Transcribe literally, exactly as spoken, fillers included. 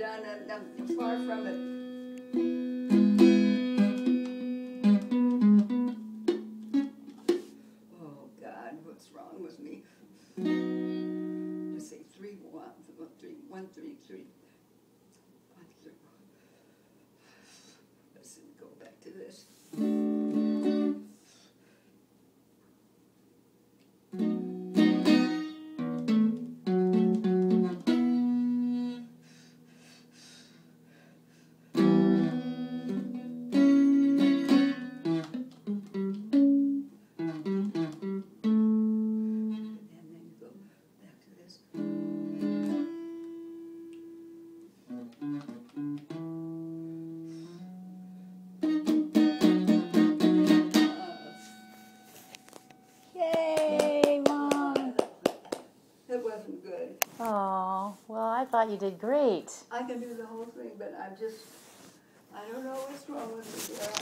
no, no, no, far from it. Oh God, what's wrong with me? Let's say three, one, three, one, three, three. One, three. Let's go back to this. Yay, Mom. It wasn't good. Oh, well, I thought you did great. I can do the whole thing, but I'm just, I don't know what's wrong with me.